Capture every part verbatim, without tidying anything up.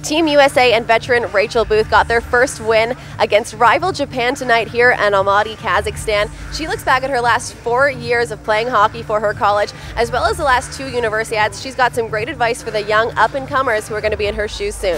Team U S A and veteran Rachel Booth got their first win against rival Japan tonight here in Almaty, Kazakhstan. She looks back at her last four years of playing hockey for her college, as well as the last two universiades. She's got some great advice for the young up-and-comers who are going to be in her shoes soon.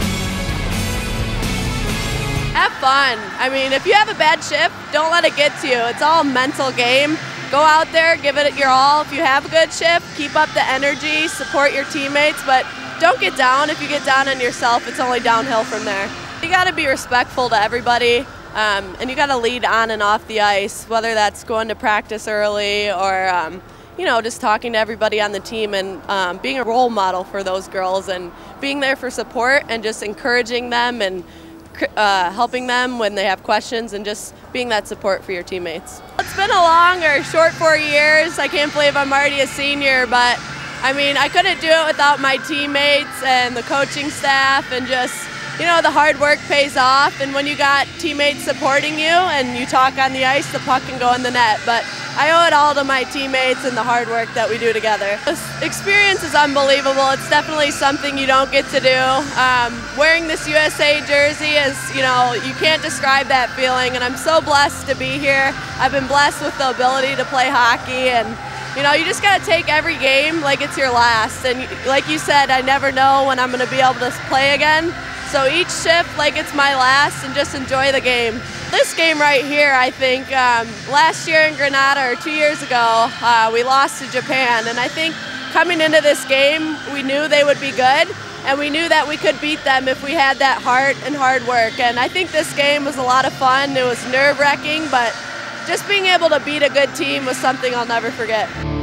Have fun. I mean, if you have a bad shift, don't let it get to you. It's all a mental game. Go out there, give it your all. If you have a good shift, keep up the energy, support your teammates, but don't get down. If you get down on yourself, it's only downhill from there. You got to be respectful to everybody, um, and you got to lead on and off the ice, whether that's going to practice early or um, you know, just talking to everybody on the team and um, being a role model for those girls and being there for support and just encouraging them and uh, helping them when they have questions and just being that support for your teammates. It's been a long or short four years. I can't believe I'm already a senior, but I mean, I couldn't do it without my teammates and the coaching staff, and just, you know, the hard work pays off, and when you got teammates supporting you and you talk on the ice, the puck can go in the net. But I owe it all to my teammates and the hard work that we do together. This experience is unbelievable. It's definitely something you don't get to do. Um, wearing this U S A jersey is, you know, you can't describe that feeling, and I'm so blessed to be here. I've been blessed with the ability to play hockey, and you know, you just got to take every game like it's your last. And like you said, I never know when I'm going to be able to play again. So each shift like it's my last, and just enjoy the game. This game right here, I think, um, last year in Granada, or two years ago, uh, we lost to Japan. And I think coming into this game, we knew they would be good, and we knew that we could beat them if we had that heart and hard work. And I think this game was a lot of fun. It was nerve-wracking, but just being able to beat a good team was something I'll never forget.